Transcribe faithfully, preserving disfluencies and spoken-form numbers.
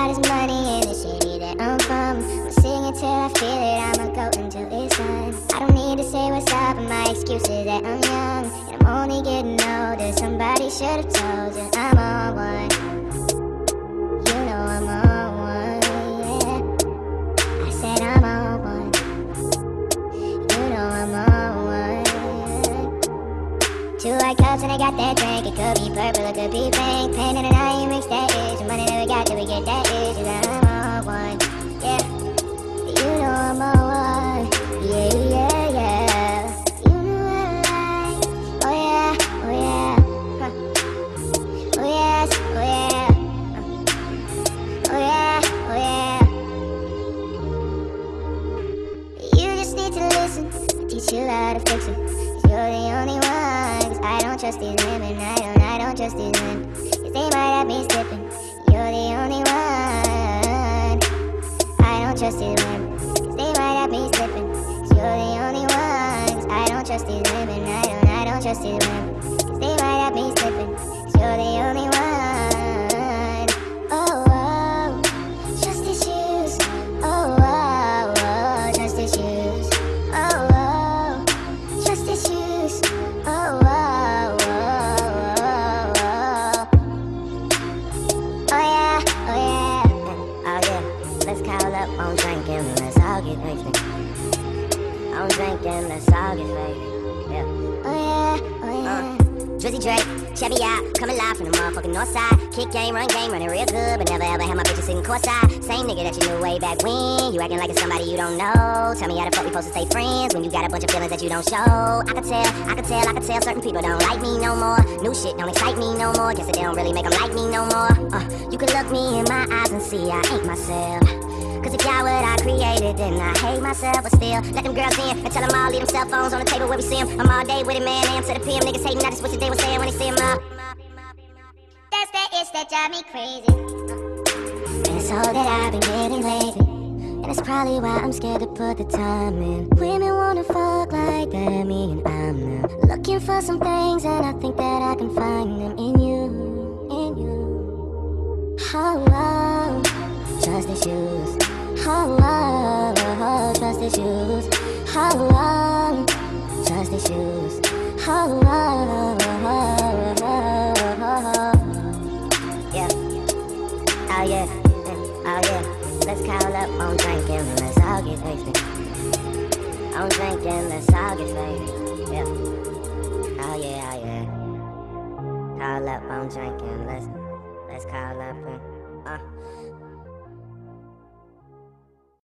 about is money in the city that I'm from. I'ma sing it till I feel it, I'ma go until it's done. I don't need to say what's up, and my excuse is that I'm young and I'm only getting older. Somebody should've told you I'm on one. You know I'm on one, yeah. I said I'm on one. You know I'm on one. Two white cups and I got that drink. It could be purple, it could be pink. Pain in the night, you mix that itch. Money that we got till we get that itch. You got I'm on one, yeah. You know I'm on one, yeah, yeah, yeah. You know what I like, oh yeah, oh yeah, huh. Oh yes, oh yeah, uh. Oh yeah, oh yeah. You just need to listen, I teach you how to fix it. Cause you're the only one. Cause I don't trust these women, I don't, I don't trust these men. Cause they might have me slipping. You're the only one. I don't trust these women. Cause they might have me slipping. Cause you're the only one. Cause I don't trust these women, I don't, I don't trust these women. Cause they might have me slipping. Cause you're the only one. Oh, oh, trust issues. Oh, oh, oh, trust issues. Oh, oh, trust issues. Oh, oh, oh, oh, oh. Oh yeah, oh yeah, oh yeah. Let's call up on drinking, let's all get wasted. On drinking, let's all get faded. Yeah. Oh yeah, oh yeah. Uh, Drizzy Drake, Chevy out, coming live from the motherfucking north side. Kick game, run game, running real good, but never ever had my bitches sitting courtside. Same nigga that you knew way back when. You acting like it's somebody you don't know. Tell me how the fuck we supposed to stay friends when you got a bunch of feelings that you don't show. I can tell, I can tell, I can tell certain people don't like me no more. New shit don't excite me no more. Guess it don't really make them like me no more. Uh, you can look me in my eyes and see I ain't myself. Cause if y'all what I created, then I hate myself. But still, let them girls in and tell them all leave them cell phones on the table where we see them. I'm all day with it, man, A M to the P M. Niggas hating, I just wish that they was saying when they see them up. That's that itch that drive me crazy. Uh. And it's all that I've been getting lately. And it's probably why I'm scared to put the time in. Women wanna fuck like that, me and I'm not. Looking for some things and I think that I can find them in you, in you. Oh, oh, trust issues. Oh, oh, oh, trust issues. Oh, oh, trust issues. Oh, oh, oh, oh, oh, oh. Yeah. Oh yeah. Oh yeah. Let's call up on drinking, let's all get wasted. On drinking, let's all get faded. Yeah. Oh yeah, oh yeah. Call up on drinking, let's let's call up and uh